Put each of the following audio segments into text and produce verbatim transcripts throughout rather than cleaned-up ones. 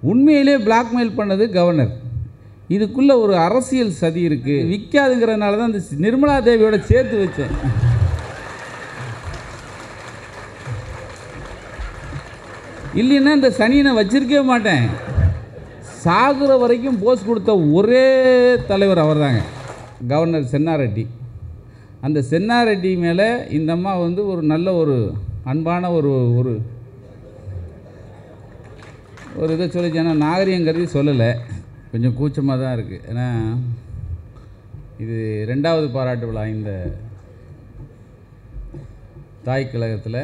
உண்மையிலே பிளாக்மெயில் பண்ணது கவர்னர். இதுக்குள்ளே ஒரு அரசியல் சதி இருக்குது. விற்காதுங்கிறதுனால தான் இந்த நிர்மலா தேவியோட சேர்த்து வச்சேன். இல்லைன்னா இந்த சனியை நான் வச்சிருக்கவே மாட்டேன். சாகுற வரைக்கும் போஸ் கொடுத்த ஒரே தலைவர் அவர் தாங்க, கவர்னர் சென்னாரெட்டி. அந்த சென்னாரெட்டி மேலே இந்த அம்மா வந்து ஒரு நல்ல ஒரு அன்பான ஒரு ஒரு ஒரு இதை சொல்லிச்சு. ஏன்னா நாகரிகம் கருதி சொல்லலை, கொஞ்சம் கூச்சமாக தான் இருக்குது. ஏன்னா இது ரெண்டாவது பாராட்டு விழா இந்த தாய் கழகத்தில்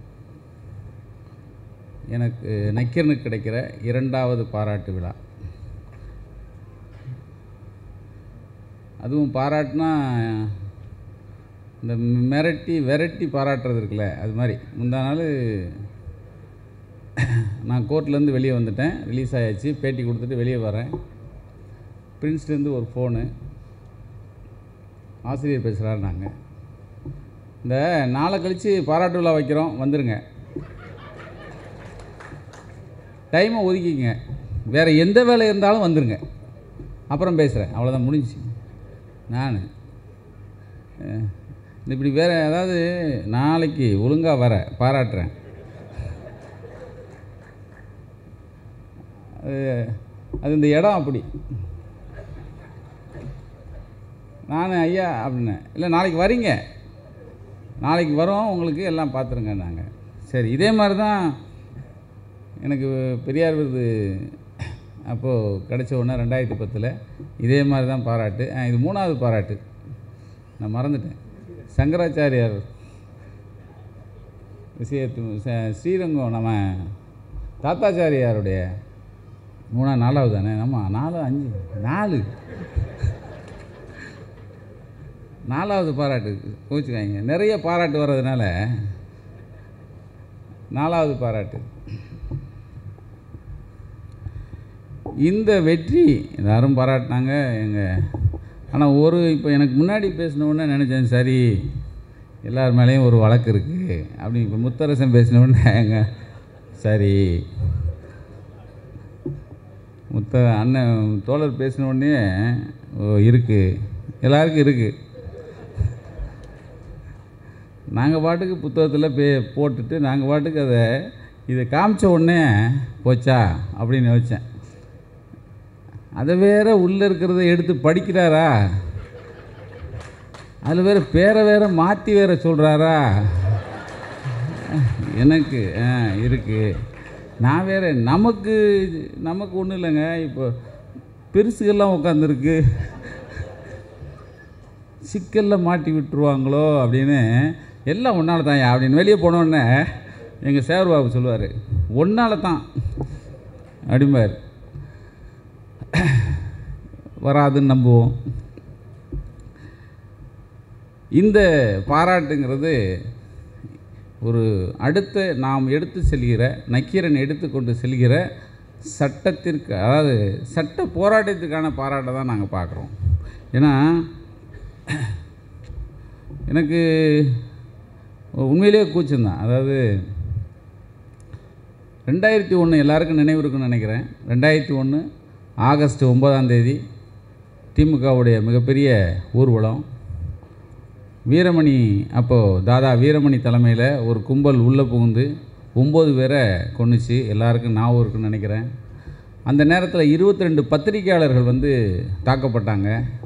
எனக்கு நக்கீரனுக்கு கிடைக்கிற இரண்டாவது பாராட்டு விழா. அதுவும் பாராட்டுனா இந்த மிரட்டி விரட்டி பாராட்டுறது இருக்குல்ல, அது மாதிரி. முந்தா நாள் நான் கோர்ட்லேருந்து வெளியே வந்துட்டேன், ரிலீஸ் ஆயாச்சு, பேட்டி கொடுத்துட்டு வெளியே வரேன். பிரின்ஸ்லேருந்து ஒரு ஃபோனு, ஆசிரியர் பேசுகிறாரு. நாங்கள் இந்த நாளை கழித்து பாராட்டு விழா வைக்கிறோம், வந்துடுங்க, டைமை ஒதுக்கிங்க, வேறு எந்த வேலை இருந்தாலும் வந்துடுங்க, அப்புறம் பேசுகிறேன், அவ்வளோதான், முடிஞ்சிச்சு. நான் இப்படி வேறு ஏதாவது நாளைக்கு ஒழுங்காக வர பாராட்டுறேன். அது அது இந்த இடம் அப்படி. நான் ஐயா அப்படின்னேன், இல்லை நாளைக்கு வரீங்க, நாளைக்கு வரோம், உங்களுக்கு எல்லாம் பார்த்துருங்க. நாங்கள் சரி. இதே மாதிரி தான் எனக்கு பெரியார் விருது அப்போது கிடைச்ச உடனே ரெண்டாயிரத்தி பத்தில் இதே மாதிரி தான் பாராட்டு. இது மூணாவது பாராட்டு, நான் மறந்துட்டேன். சங்கராச்சாரியார் விஷயத்து ஸ்ரீரங்கம் நம்ம தாத்தாச்சாரியாருடைய மூணா நாலாவது தானே, நம்ம நாலு அஞ்சு நாலு நாலாவது பாராட்டு. கோச்சுக்காங்க, நிறைய பாராட்டு வர்றதுனால நாலாவது பாராட்டு. இந்த வெற்றி எல்லாரும் பாராட்டினாங்க எங்கள். ஆனால் ஒரு இப்போ எனக்கு முன்னாடி பேசினவுடனே நினச்சேன், சரி எல்லார் மேலேயும் ஒரு வழக்கு இருக்குது அப்படி. இப்போ முத்தரசன் பேசினவுடனே எங்கள் சரி, முத்த அண்ணன் தோழர் பேசினவுடனே ஓ இருக்குது, எல்லாருக்கும் இருக்குது. நாங்கள் பாட்டுக்கு புத்தகத்தில் பே போட்டுட்டு நாங்கள் பாட்டுக்கு அதை இதை காமிச்ச உடனே போச்சா அப்படின்னு யோசித்தேன். அதை வேற உள்ளே இருக்கிறத எடுத்து படிக்கிறாரா, அதில் வேறு பேரை வேற மாற்றி வேற சொல்கிறாரா, எனக்கு ஆ இருக்குது. நான் வேறு நமக்கு நமக்கு ஒன்றும் இல்லைங்க, இப்போ பெருசுகள்லாம் உட்காந்துருக்கு, சிக்கலில் மாட்டி விட்டுருவாங்களோ அப்படின்னு. எல்லாம் ஒன்றால் தான் அப்படின்னு வெளியே போனோடனே எங்கள் சேவர் பாபு சொல்லுவார், ஒன்றால் தான் அப்படிம்பார். வராதுன்னு நம்புவோம். இந்த பாராட்டுங்கிறது ஒரு அடுத்த நாம் எடுத்து செல்கிற, நக்கீரன் எடுத்து கொண்டு செல்கிற சட்டத்திற்கு, அதாவது சட்ட போராட்டத்திற்கான பாராட்டை தான் நாங்கள் பார்க்குறோம். ஏன்னா எனக்கு உண்மையிலேயே கூச்சம்தான். அதாவது ரெண்டாயிரத்தி ஒன்று எல்லாருக்கும் நினைவு இருக்குன்னு நினைக்கிறேன். ரெண்டாயிரத்தி ஒன்று ஆகஸ்ட் ஒன்பதாம் தேதி திமுகவுடைய மிகப்பெரிய ஊர்வலம். வீரமணி, அப்போது தாதா வீரமணி தலைமையில் ஒரு கும்பல் உள்ளே புகுந்து ஒம்பது பேரை கொன்னுச்சு. எல்லாருக்கும் ஞாபகம் இருக்குன்னு நினைக்கிறேன். அந்த நேரத்தில் இருபத்தி ரெண்டு பத்திரிகையாளர்கள் வந்து தாக்கப்பட்டாங்க.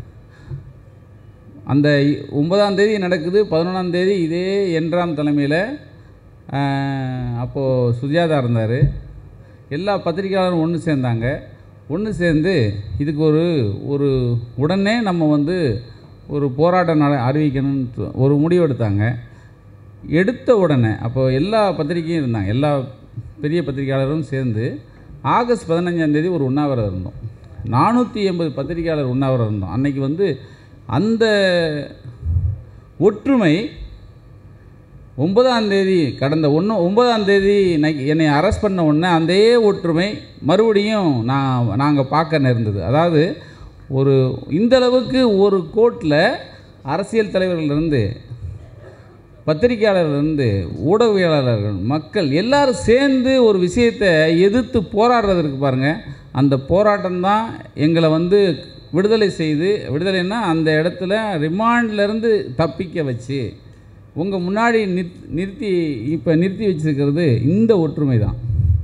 அந்த ஒன்பதாம் தேதி நடக்குது. பதினொன்றாம் தேதி இதே என்றாம் தலைமையில் அப்போது சுஜாதா இருந்தார். எல்லா பத்திரிகையாளரும் ஒன்று சேர்ந்தாங்க. ஒன்று சேர்ந்து இதுக்கு ஒரு ஒரு உடனே நம்ம வந்து ஒரு போராட்டம் நட அறிவிக்கணும்னு ஒரு முடிவு எடுத்தாங்க. எடுத்த உடனே அப்போது எல்லா பத்திரிகையும் இருந்தாங்க, எல்லா பெரிய பத்திரிகையாளரும் சேர்ந்து ஆகஸ்ட் பதினஞ்சாம் தேதி ஒரு உண்ணாவிரதம் இருந்தோம். நானூற்றி எண்பது பத்திரிகையாளர் உண்ணாவிரதம் இருந்தோம். அன்றைக்கி வந்து அந்த ஒற்றுமை ஒன்பதாம் தேதி கடந்த ஒன்று ஒன்பதாம் தேதி என்னை அரெஸ்ட் பண்ண உடனே அதே ஒற்றுமை மறுபடியும் நான் நாங்கள் பார்க்க நேர்ந்தது. அதாவது ஒரு இந்தளவுக்கு ஒரு கோர்ட்டில் அரசியல் தலைவர்களிருந்து பத்திரிகையாளர்லேருந்து ஊடகவியலாளர்கள், மக்கள் எல்லாரும் சேர்ந்து ஒரு விஷயத்தை எதிர்த்து போராடுறதுக்கு பாருங்கள், அந்த போராட்டம்தான் எங்களை வந்து விடுதலை செய்து, விடுதலைன்னா அந்த இடத்துல ரிமாண்ட்லேருந்து தப்பிக்க வச்சு உங்கள் முன்னாடி நிற் நிறுத்தி இப்போ நிறுத்தி வச்சுருக்கிறது இந்த ஒற்றுமை தான்.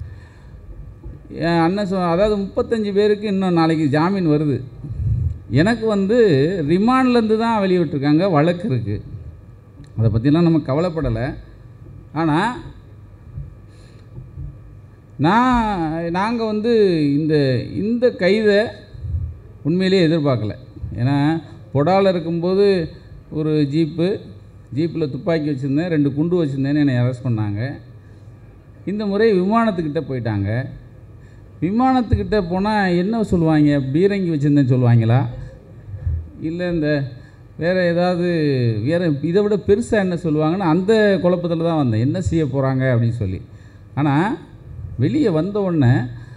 அண்ணன் சொ அதாவது முப்பத்தஞ்சு பேருக்கு இன்னும் நாளைக்கு ஜாமீன் வருது. எனக்கு வந்து ரிமாண்ட்லேருந்து தான் வெளியே விட்டுருக்காங்க, வழக்கு இருக்குது. அதை பற்றிலாம் நம்ம கவலைப்படலை. ஆனால் நான் நாங்கள் வந்து இந்த இந்த கைதை உண்மையிலே எதிர்பார்க்கல. ஏன்னா பொடாவில் இருக்கும்போது ஒரு ஜீப்பு ஜீப்பில் துப்பாக்கி வச்சுருந்தேன், ரெண்டு குண்டு வச்சுருந்தேன்னு என்னை அரெஸ்ட் பண்ணாங்க. இந்த முறை விமானத்துக்கிட்ட போயிட்டாங்க. விமானத்துக்கிட்ட போனால் என்ன சொல்லுவாங்க, பீரங்கி வச்சுருந்தேன்னு சொல்லுவாங்களா, இல்லை இந்த வேறு ஏதாவது வேறு இதை விட பெருசாக என்ன சொல்லுவாங்கன்னு அந்த குழப்பத்தில் தான் வந்தேன், என்ன செய்ய போகிறாங்க அப்படின்னு சொல்லி. ஆனால் வெளியே வந்த உடனே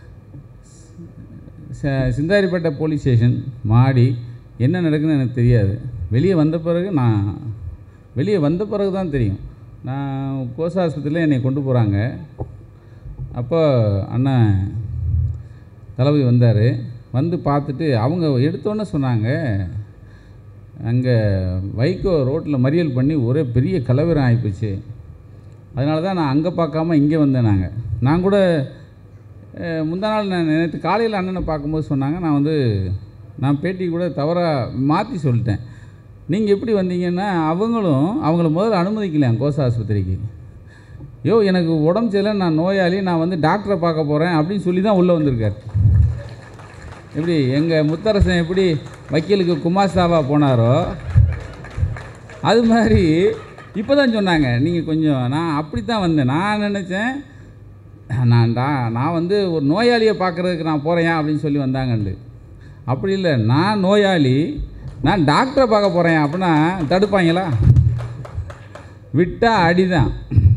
சிந்தாரிப்பேட்டை போலீஸ் ஸ்டேஷன் மாடி என்ன நடக்குதுன்னு எனக்கு தெரியாது. வெளியே வந்த பிறகு நான் வெளியே வந்த பிறகு தான் தெரியும். நான் கோச ஆஸ்பத்திரியில் என்னை கொண்டு போகிறாங்க. அப்போ அண்ணன் தளபதி வந்தார். வந்து பார்த்துட்டு அவங்க எடுத்தோன்னே சொன்னாங்க, அங்கே வைகோ ரோட்டில் மறியல் பண்ணி ஒரே பெரிய கலவரம் ஆகிப்போச்சு, அதனால தான் நான் அங்கே பார்க்காம இங்கே வந்தேன். நாங்கள் நான் கூட முந்தா நாள் நான் நேற்று காலையில் அண்ணனை பார்க்கும்போது சொன்னாங்க, நான் வந்து நான் பேட்டி கூட தவறாக மாற்றி சொல்லிட்டேன். நீங்கள் எப்படி வந்தீங்கன்னா, அவங்களும் அவங்கள முதல்ல அனுமதிக்கலையாம் கோச ஆஸ்பத்திரிக்கு. யோ எனக்கு உடம்பு சரியில்லை, நான் நோயாளி, நான் வந்து டாக்டரை பார்க்க போகிறேன் அப்படின்னு சொல்லி தான் உள்ளே வந்திருக்கார். எப்படி எங்கள் முத்தரசன் எப்படி வக்கீலுக்கு குமாஸ்தாவா போனாரோ அது மாதிரி இப்போ தான் சொன்னாங்க, நீங்கள் கொஞ்சம் நான் அப்படி தான் வந்தேன். நான் நினச்சேன் நான் டா நான் வந்து ஒரு நோயாளியை பார்க்குறதுக்கு நான் போகிறேன் அப்படின்னு சொல்லி வந்தாங்கண்டு. அப்படி இல்லை, நான் நோயாளி, நான் டாக்டரை பார்க்க போகிறேன் அப்படின்னா தடுப்பாங்களா? விட்டால் அடிதான்.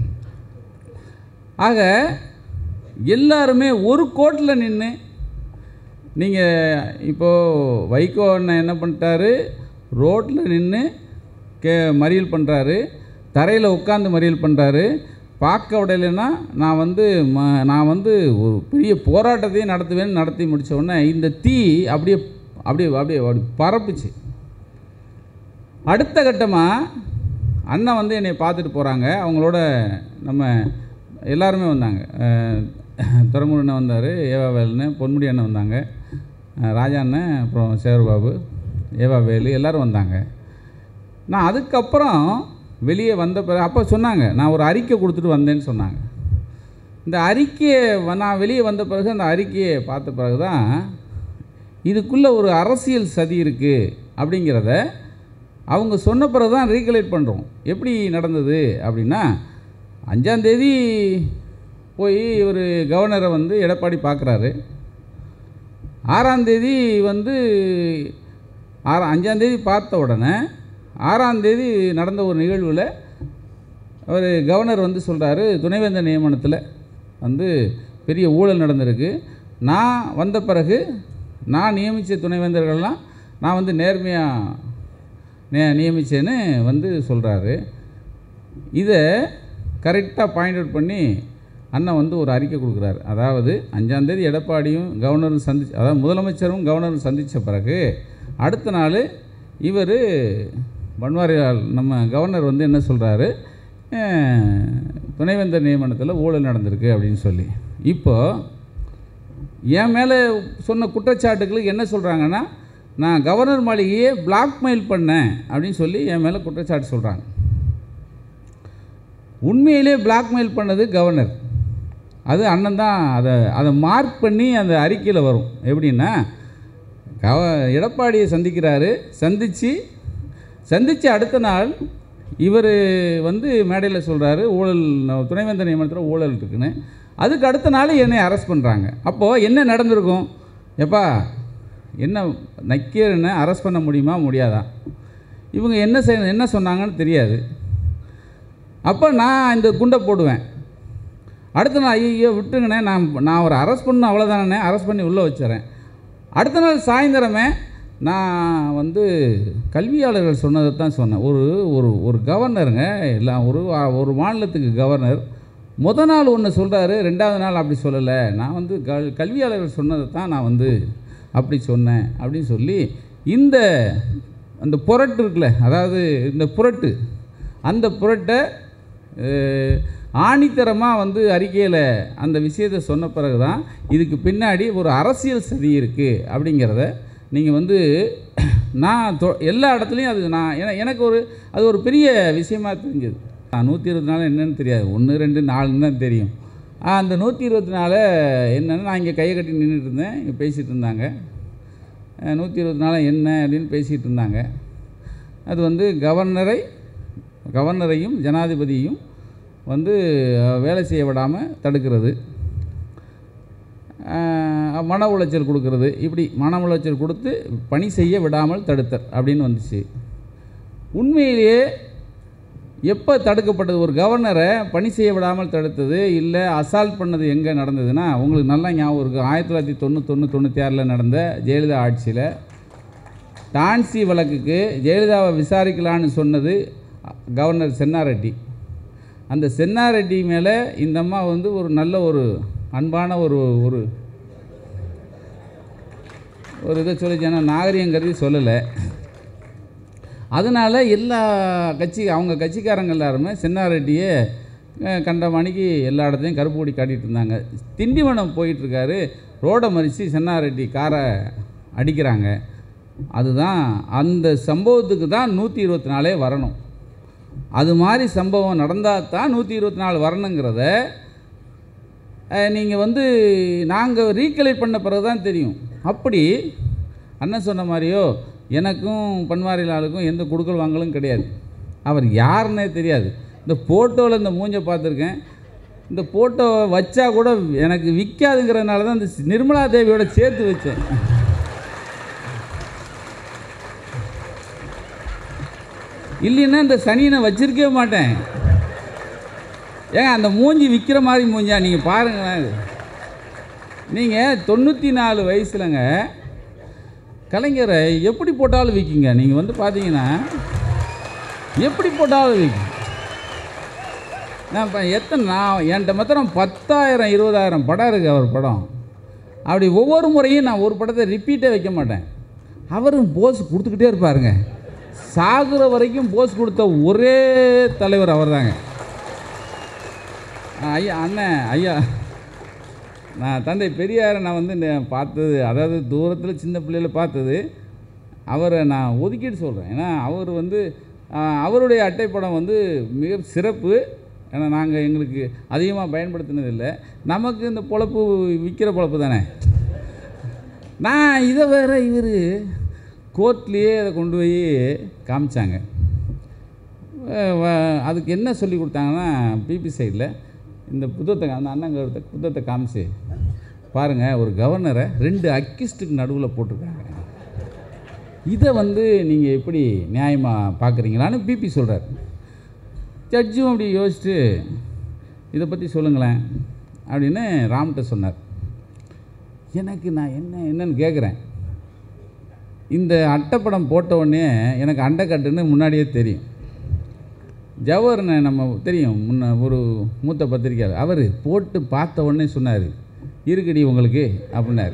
ஆக எல்லாருமே ஒரு கோட்டில் நின்று, நீங்கள் இப்போது வைகோ அண்ணன் என்ன பண்ணிட்டாரு, ரோட்டில் நின்று கே மறியல் பண்ணுறாரு, தரையில் உட்காந்து மறியல் பண்ணுறாரு. பார்க்க விடலைன்னா நான் வந்து ம நான் வந்து ஒரு பெரிய போராட்டத்தையும் நடத்துவேன்னு நடத்தி முடித்த உடனே இந்த தீ அப்படியே அப்படியே அப்படியே அப்படி பரப்புச்சு. அடுத்த கட்டமாக அண்ணன் வந்து என்னை பார்த்துட்டு போகிறாங்க. அவங்களோட நம்ம எல்லாருமே வந்தாங்க. துறைமுருகன் அண்ணன் வந்தார், ஏவா வேலுன்னு, பொன்முடி அண்ணன் வந்தாங்க, ராஜா அண்ணன், அப்புறம் சேகர்பாபு, ஏவா வேலு எல்லோரும் வந்தாங்க. நான் அதுக்கப்புறம் வெளியே வந்த பிறகு அப்போ சொன்னாங்க, நான் ஒரு அறிக்கை கொடுத்துட்டு வந்தேன்னு சொன்னாங்க. இந்த அறிக்கையை நான் வெளியே வந்த பிறகு அந்த அறிக்கையை பார்த்த பிறகு தான் இதுக்குள்ளே ஒரு அரசியல் சதி இருக்குது அப்படிங்கிறத அவங்க சொன்ன பிறகு தான் ரீகலேட் பண்ணுறோம். எப்படி நடந்தது அப்படின்னா, அஞ்சாந்தேதி போய் ஒரு கவர்னரை வந்து எடப்பாடி பார்க்குறாரு. ஆறாந்தேதி வந்து ஆறா அஞ்சாந்தேதி பார்த்த உடனே ஆறாந்தேதி நடந்த ஒரு நிகழ்வில் அவர் கவர்னர் வந்து சொல்கிறாரு, துணைவேந்தர் நியமனத்தில் வந்து பெரிய ஊழல் நடந்திருக்கு, நான் வந்த பிறகு நான் நியமித்த துணைவேந்தர்கள்லாம் நான் வந்து நேர்மையாக நே நியமித்தேன்னு வந்து சொல்கிறாரு. இதை கரெக்டாக பாயிண்ட் அவுட் பண்ணி அண்ணன் வந்து ஒரு அறிக்கை கொடுக்குறாரு. அதாவது அஞ்சாந்தேதி எடப்பாடியும் கவர்னரும் சந்திச்சு, அதாவது முதலமைச்சரும் கவர்னரும் சந்தித்த பிறகு அடுத்த நாள் இவர் பன்வாரிலால் நம்ம கவர்னர் வந்து என்ன சொல்கிறாரு, துணைவேந்தர் நியமனத்தில் ஊழல் நடந்திருக்கு அப்படின்னு சொல்லி. இப்போது என் மேலே சொன்ன குற்றச்சாட்டுகளுக்கு என்ன சொல்கிறாங்கன்னா, நான் கவர்னர் மாளிகையே பிளாக்மெயில் பண்ணேன் அப்படின்னு சொல்லி என் மேலே குற்றச்சாட்டு சொல்கிறாங்க. உண்மையிலே பிளாக்மெயில் பண்ணது கவர்னர். அது அண்ணன் தான் அதை அதை மார்க் பண்ணி அந்த அறிக்கையில் வரும். எப்படின்னா, கவ எடப்பாடியை சந்திக்கிறாரு, சந்தித்து சந்தித்து அடுத்த நாள் இவர் வந்து மேடையில் சொல்கிறாரு ஊழல், துணைவேந்தர் நியமனத்தில் ஊழல் இருக்குன்னு. அதுக்கு அடுத்த நாள் என்னை அரெஸ்ட் பண்ணுறாங்க. அப்போது என்ன நடந்திருக்கும்? எப்பா என்ன நக்கீரனை அரெஸ்ட் பண்ண முடியுமா முடியாதா? இவங்க என்ன செய்ய என்ன சொன்னாங்கன்னு தெரியாது. அப்போ நான் இந்த குண்டை போடுவேன். அடுத்த நாள் ஐயோ விட்டுங்கண்ணே, நான் நான் ஒரு அரெஸ்ட் பண்ணணும் அவ்வளோதானே, அரெஸ்ட் பண்ணி உள்ளே வச்சுறேன். அடுத்த நாள் சாயந்தரமே நான் வந்து கல்வியாளர்கள் சொன்னதை தான் சொன்னேன். ஒரு ஒரு ஒரு கவர்னருங்க, எல்லாம் ஒரு ஒரு மாநிலத்துக்கு கவர்னர் முத நாள் ஒன்று சொல்கிறாரு, ரெண்டாவது நாள் அப்படி சொல்லலை. நான் வந்து கல் கல்வியாளர்கள் சொன்னதை தான் நான் வந்து அப்படி சொன்னேன் அப்படின்னு சொல்லி, இந்த அந்த புரட்டு இருக்குல்ல, அதாவது இந்த புரட்டு, அந்த புரட்டை ஆணித்தரமாக வந்து அறிக்கையில் அந்த விஷயத்தை சொன்ன பிறகு தான் இதுக்கு பின்னாடி ஒரு அரசியல் சதி இருக்குது அப்படிங்கிறத நீங்கள் வந்து நான் தொ எல்லா இடத்துலையும் அது நான் என எனக்கு ஒரு அது ஒரு பெரிய விஷயமாக தெரிஞ்சது. நான் நூற்றி இருபத்தி நாலு என்னென்னு தெரியாது, ஒன்று ரெண்டு நாலுன்னு தான் தெரியும். அந்த நூற்றி இருபத்தி நாலு என்னென்னு நான் இங்கே கையை கட்டி நின்றுட்டு இருந்தேன், இங்கே பேசிகிட்டு இருந்தாங்க. நூற்றி இருபத்தி நாலு என்ன அப்படின்னு பேசிகிட்டு இருந்தாங்க. அது வந்து கவர்னரை கவர்னரையும் ஜனாதிபதியும் வந்து வேலை செய்ய விடாமல் தடுக்கிறது, மன உளைச்சல் கொடுக்கறது, இப்படி மன உளைச்சல் கொடுத்து பணி செய்ய விடாமல் தடுத்தல் அப்படின்னு வந்துச்சு. உண்மையிலேயே எப்போ தடுக்கப்பட்டது? ஒரு கவர்னரை பணி செய்ய விடாமல் தடுத்தது இல்லை அசால்ட் பண்ணது எங்கே நடந்ததுன்னா, உங்களுக்கு நல்லா ஞாபகம் இருக்குது. ஆயிரத்தி தொள்ளாயிரத்தி தொண்ணூத்தொன்று தொண்ணூற்றி ஆறில் நடந்த ஜெயலலிதா ஆட்சியில் டான்சி வழக்குக்கு ஜெயலலிதாவை விசாரிக்கலான்னு சொன்னது கவர்னர் சென்னாரெட்டி. அந்த சென்னாரெட்டி மேலே இந்த அம்மா வந்து ஒரு நல்ல ஒரு அன்பான ஒரு ஒரு ஒரு இதை சொல்லிச்சான நாகரிகம் கருதி சொல்லலை. அதனால் எல்லா கட்சி அவங்க கட்சிக்காரங்க எல்லாருமே சென்னாரெட்டியை கண்ட மணிக்கு எல்லா இடத்துலையும் கருப்பு கொடி காட்டிகிட்டு இருந்தாங்க. திண்டிவனம் போயிட்டுருக்காரு, ரோடை மறித்து சென்னாரெட்டி காரை அடிக்கிறாங்க. அதுதான் அந்த சம்பவத்துக்கு தான் நூற்றி இருபத்தி நாலே வரணும். அது மாதிரி சம்பவம் நடந்தால் தான் நூற்றி இருபத்தி நாலு வரணுங்கிறத நீங்கள் வந்து நாங்கள் ரீகலெக்ட் பண்ண பிறகு தான் தெரியும். அப்படி அண்ணன் சொன்ன மாதிரியோ எனக்கும் பன்வாரிலாலுக்கும் எந்த கொடுக்கல் வாங்கலும் கிடையாது. அவர் யாருன்னே தெரியாது. இந்த ஃபோட்டோவில் இந்த மூஞ்சை பார்த்துருக்கேன். இந்த ஃபோட்டோ வச்சா கூட எனக்கு விற்காதுங்கிறதுனால தான் இந்த நிர்மலா தேவியோட சேர்த்து வச்சேன். இல்லைன்னா இந்த சனியனை வச்சிருக்கவே மாட்டேன். ஏங்க அந்த மூஞ்சி விற்கிற மாதிரி மூஞ்சா? நீங்கள் பாருங்களேன். நீங்கள் தொண்ணூற்றி நாலு வயசுலங்க கலைஞரை எப்படி போட்டாலும் விற்கிங்க. நீங்கள் வந்து பார்த்தீங்கன்னா எப்படி போட்டாலும் விற்கும். நான் இப்போ எத்தனை நான் என்கிட்ட மாத்திரம் பத்தாயிரம் இருபதாயிரம் படம் இருக்குது அவர் படம். அப்படி ஒவ்வொரு முறையும் நான் ஒரு படத்தை ரிப்பீட்டே வைக்க மாட்டேன். அவரும் போஸ் கொடுத்துக்கிட்டே இருப்பாருங்க. சாகுற வரைக்கும் போஸ் கொடுத்த ஒரே தலைவர் அவர் தாங்க. ஐயா அண்ணன் ஐயா நான் தந்தை பெரியாரை நான் வந்து பார்த்தது, அதாவது தூரத்தில் சின்ன பிள்ளையில் பார்த்தது. அவரை நான் ஒதுக்கிட்டு சொல்கிறேன். ஏன்னா அவர் வந்து அவருடைய அட்டைப்படம் வந்து மிக சிறப்பு. ஏன்னா நாங்கள் எங்களுக்கு அதிகமாக பயன்படுத்தினதில்லை. நமக்கு இந்த பொழப்பு விற்கிற பொழப்பு தானே. நான் இதை வேற இவர் கோர்ட்லேயே அதை கொண்டு போய் காமிச்சாங்க. அதுக்கு என்ன சொல்லி கொடுத்தாங்கன்னா, பிபி சைடில் இந்த புத்தகத்தை அந்த அண்ணங்க புத்தகத்தை காமிச்சு பாருங்கள், ஒரு கவர்னரை ரெண்டு அக்கிஸ்ட்டுக்கு நடுவில் போட்டிருக்காங்க. இதை வந்து நீங்கள் எப்படி நியாயமாக பார்க்குறீங்களான்னு பிபி சொல்கிறார். ஜட்ஜும் அப்படி யோசிச்சுட்டு இதை பற்றி சொல்லுங்களேன் அப்படின்னு ராம்கிட்ட சொன்னார். எனக்கு நான் என்ன என்னன்னு கேட்குறேன். இந்த அட்டைப்படம் போட்ட உடனே எனக்கு அண்டைக்கட்டுன்னு முன்னாடியே தெரியும். ஜவஹர்னு நம்ம தெரியும், முன்ன ஒரு மூத்த பத்திரிக்கையாளர். அவர் போட்டு பார்த்த உடனே சொன்னார், இருக்குடி உங்களுக்கு அப்படின்னாரு.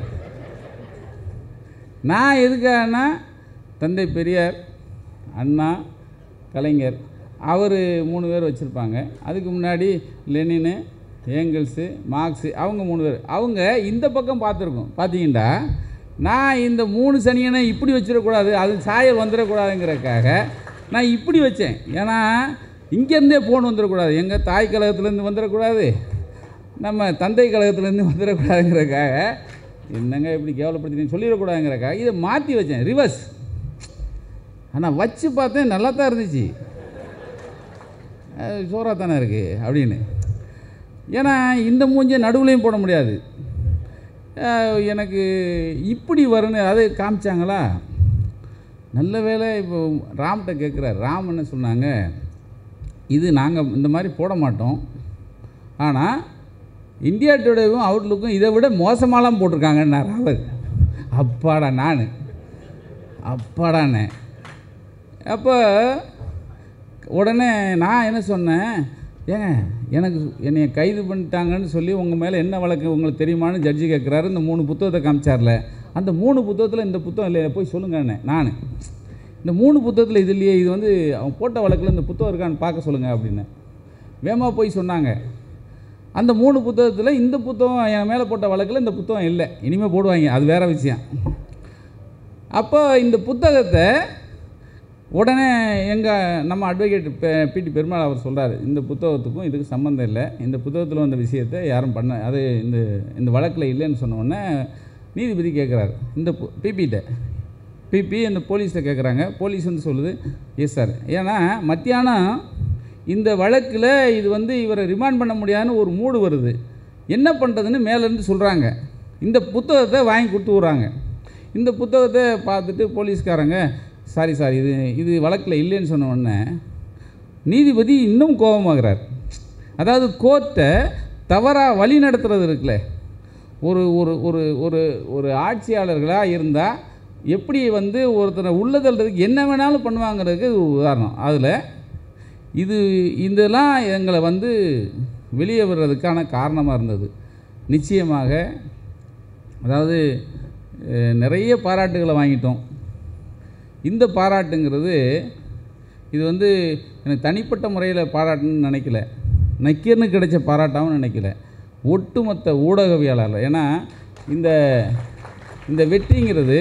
நான் எதுக்காகனா தந்தை பெரியார், அண்ணா, கலைஞர் அவர் மூணு பேர் வச்சுருப்பாங்க. அதுக்கு முன்னாடி லெனினு, ஏங்கல்ஸு, மார்க்ஸு அவங்க மூணு பேர். அவங்க இந்த பக்கம் பார்த்துருக்கோம். பார்த்தீங்கன்னா நான் இந்த மூணு சனியனை இப்படி வச்சிடக்கூடாது, அது சாயல் வந்துடக்கூடாதுங்கிறதுக்காக நான் இப்படி வச்சேன். ஏன்னா இங்கேருந்தே ஃபோன் வந்துடக்கூடாது, எங்கள் தாய் கழகத்துலேருந்து வந்துடக்கூடாது, நம்ம தந்தை கழகத்துலேருந்து வந்துடக்கூடாதுங்கிறதுக்காக. என்னங்க இப்படி கேவலப்படுத்தி சொல்லிடக்கூடாதுங்கிறக்காக இதை மாற்றி வச்சேன், ரிவர்ஸ். ஆனால் வச்சு பார்த்தேன், நல்லா தான் இருந்துச்சு, சோறாக தானே இருக்குது அப்படின்னு. ஏன்னா இந்த மூஞ்சை நடுவுலையும் போட முடியாது. எனக்கு இப்படி வரும்னு அதை காமிச்சாங்களா. நல்ல வேலை. இப்போ ராம்கிட்ட கேட்குறார். ராம் என்ன சொன்னாங்க, இது நாங்கள் இந்த மாதிரி போட மாட்டோம், ஆனால் இந்தியா டுடேவும் அவுட்லுக்கும் இதை விட மோசமாலாம் போட்டிருக்காங்கன்னார் அவர். அப்பாடா நான் அப்பாடானே. அப்போ உடனே நான் என்ன சொன்னேன், ஏங்க எனக்கு என்னை கைது பண்ணிட்டாங்கன்னு சொல்லி உங்கள் மேலே என்ன வழக்கு உங்களுக்கு தெரியுமான்னு ஜட்ஜி கேட்குறாரு. இந்த மூணு புத்தகத்தை காமிச்சார்ல, அந்த மூணு புத்தகத்தில் இந்த புத்தகம் இல்லையா, போய் சொல்லுங்கண்ணே. நான் இந்த மூணு புத்தகத்தில் இது இல்லையே, இது வந்து அவன் போட்ட வழக்கில் இந்த புத்தகம் இருக்கான்னு பார்க்க சொல்லுங்கள் அப்படின்னு வேகமாக போய் சொன்னாங்க. அந்த மூணு புத்தகத்தில் இந்த புத்தகம் என் மேலே போட்ட வழக்கில் இந்த புத்தகம் இல்லை, இனிமேல் போடுவாங்க, அது வேறு விஷயம். அப்போ இந்த புத்தகத்தை உடனே எங்கள் நம்ம அட்வொகேட் பிடி பெருமாள் அவர் சொல்கிறார், இந்த புத்தகத்துக்கும் இதுக்கு சம்மந்தம் இல்லை, இந்த புத்தகத்தில் வந்த விஷயத்தை யாரும் பண்ண அது இந்த இந்த வழக்கில் இல்லைன்னு சொன்ன உடனே நீதிபதி கேட்குறாரு இந்த பிபிகிட்ட, பிபி இந்த போலீஸை கேட்குறாங்க. போலீஸ் வந்து சொல்லுது எஸ் சார், ஏன்னா மத்தியானம் இந்த வழக்கில் இது வந்து இவரை ரிமாண்ட் பண்ண முடியாதுன்னு ஒரு மூடு வருது, என்ன பண்ணுறதுன்னு மேலேருந்து சொல்கிறாங்க. இந்த புத்தகத்தை வாங்கி கொடுத்து விட்றாங்க. இந்த புத்தகத்தை பார்த்துட்டு போலீஸ்காரங்க சாரி சார் இது இது வழக்கில் இல்லைன்னு சொன்ன உடனே நீதிபதி இன்னும் கோபமாகிறார். அதாவது கோர்ட்டை தவறாக வழி நடத்துறது இருக்குல்ல, ஒரு ஒரு ஒரு ஒரு ஒரு ஆட்சியாளர்களாக இருந்தால் எப்படி வந்து ஒருத்தரை உள்ளதல்றதுக்கு என்ன வேணாலும் பண்ணுவாங்கிறதுக்கு ஒரு உதாரணம். அதில் இது இதெல்லாம் எங்களை வந்து வெளியே வர்றதுக்கான காரணமாக இருந்தது. நிச்சயமாக அதாவது நிறைய பாராட்டுகளை வாங்கிட்டோம். இந்த பாராட்டுங்கிறது இது வந்து எனக்கு தனிப்பட்ட முறையில் பாராட்டுன்னு நினைக்கல, நக்கீரனுக்கு கிடைச்ச பாராட்டாகவும் நினைக்கல, ஒட்டுமொத்த ஊடகவியலாளர். ஏன்னா இந்த இந்த வெற்றிங்கிறது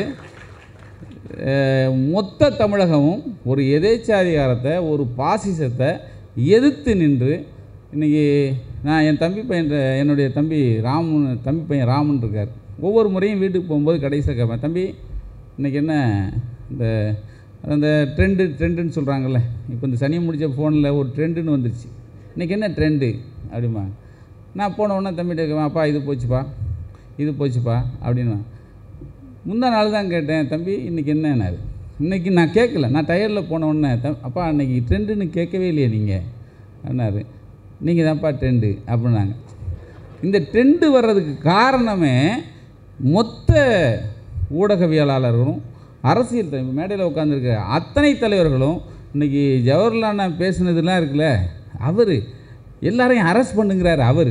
மொத்த தமிழகமும் ஒரு எதேச்சாதிகாரத்தை ஒரு பாசிசத்தை எதிர்த்து நின்று இன்றைக்கி நான் என் தம்பி பையன் என்னுடைய தம்பி ராமன் தம்பி பையன் ராமன் இருக்கார். ஒவ்வொரு முறையும் வீட்டுக்கு போகும்போது கடைசியாக கேட்பேன், தம்பி இன்றைக்கி என்ன இந்த அந்த ட்ரெண்டு ட்ரெண்டுன்னு சொல்கிறாங்கல்ல, இப்போ இந்த சனியை முடித்த ஃபோனில் ஒரு ட்ரெண்டுன்னு வந்துருச்சு, இன்றைக்கி என்ன ட்ரெண்டு அப்படிமா. நான் போன உடனே தம்பிகிட்ட கேட்குவேன், அப்பா இது போச்சுப்பா இது போச்சுப்பா அப்படின்னு. முந்தா நாள் தான் கேட்டேன், தம்பி இன்றைக்கி என்னன்னாரு. இன்றைக்கி நான் கேட்கல, நான் டயரில் போன உடனே த அப்பா அன்றைக்கி ட்ரெண்டுன்னு கேட்கவே இல்லையே நீங்கள் அப்படின்னாரு. நீங்கள் தான்ப்பா ட்ரெண்டு அப்படின்னாங்க. இந்த ட்ரெண்டு வர்றதுக்கு காரணமே மொத்த ஊடகவியலாளர்களும் அரசியல் தலைவர் மேடையில் உட்காந்துருக்க அத்தனை தலைவர்களும் இன்றைக்கி ஜவஹர்லால் பேசுனதுலாம் இருக்குல்ல, அவர் எல்லாரையும் அரெஸ்ட் பண்ணுங்கிறார் அவர்.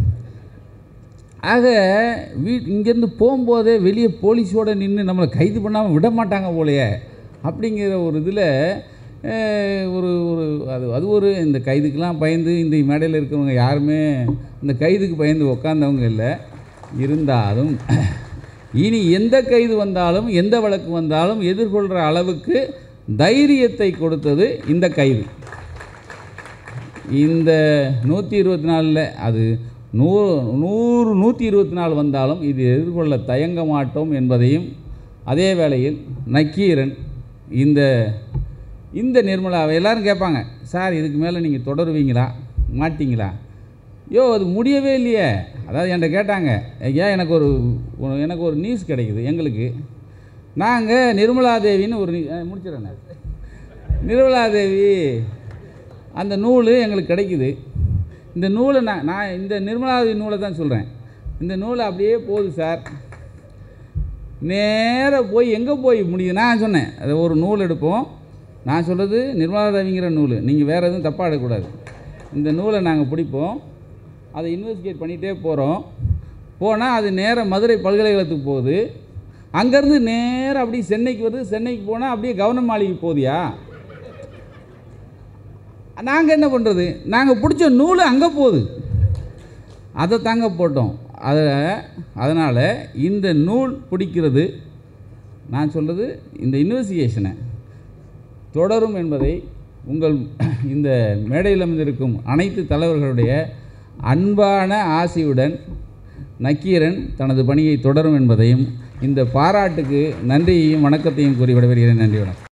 ஆக வீ இங்கேருந்து போகும்போதே வெளியே போலீஸோடு நின்று நம்மளை கைது பண்ணாமல் விட மாட்டாங்க போலையே அப்படிங்கிற ஒரு இதில் ஒரு ஒரு அது அது ஒரு இந்த கைதுக்கெலாம் பயந்து இந்த மேடையில் இருக்கிறவங்க யாருமே இந்த கைதுக்கு பயந்து உக்காந்தவங்க இல்லை. இருந்தாலும் இனி எந்த கைது வந்தாலும் எந்த வழக்கு வந்தாலும் எதிர்கொள்கிற அளவுக்கு தைரியத்தை கொடுத்தது இந்த கைது. இந்த நூற்றி இருபத்தி நாலில் அது நூறு நூறு நூற்றி இருபத்தி நாலு வந்தாலும் இது எதிர்கொள்ள தயங்க மாட்டோம் என்பதையும், அதே வேளையில் நக்கீரன் இந்த இந்த நிர்மலாவை எல்லோரும் கேட்பாங்க, சார் இதுக்கு மேலே நீங்கள் தொடருவீங்களா மாட்டிங்களா? யோ அது முடியவே இல்லையே. அதாவது என்கிட்ட கேட்டாங்க, ஐயா எனக்கு ஒரு எனக்கு ஒரு நியூஸ் கிடைக்குது எங்களுக்கு, நாங்கள் நிர்மலாதேவின்னு ஒரு முடிச்சிடறேன் நிர்மலாதேவி அந்த நூல் எங்களுக்கு கிடைக்குது. இந்த நூலை நான் நான் இந்த நிர்மலாதேவி நூலை தான் சொல்கிறேன். இந்த நூலை அப்படியே போகுது சார், நேராக போய் எங்கே போய் முடியுது. நான் சொன்னேன் அதை ஒரு நூல் எடுப்போம், நான் சொல்கிறது நிர்மலாதேவிங்கிற நூல், நீங்கள் வேறு எதுவும் தப்பாக எடுக்கக்கூடாது. இந்த நூலை நாங்கள் பிடிப்போம், அதை இன்வெஸ்டிகேட் பண்ணிகிட்டே போகிறோம். போனால் அது நேராக மதுரை பல்கலைக்கழகத்துக்கு போகுது, அங்கேருந்து நேராக அப்படியே சென்னைக்கு வருது, சென்னைக்கு போனால் அப்படியே கவர்னர் மாளிகை போகுதியா. நாங்கள் என்ன பண்ணுறது, நாங்கள் பிடிச்ச நூல் அங்கே போகுது, அதை தாங்க போட்டோம். அதை அதனால் இந்த நூல் பிடிக்கிறது நான் சொல்கிறது இந்த இன்வெஸ்டிகேஷனை தொடரும் என்பதை உங்கள் இந்த மேடையில் அமர்ந்திருக்கும் அனைத்து தலைவர்களுடைய அன்பான ஆசியுடன் நக்கீரன் தனது பணியை தொடரும் என்பதையும் இந்த பாராட்டுக்கு நன்றியையும் வணக்கத்தையும் கூறி விடைபெறுகிறேன். நன்றி, வணக்கம்.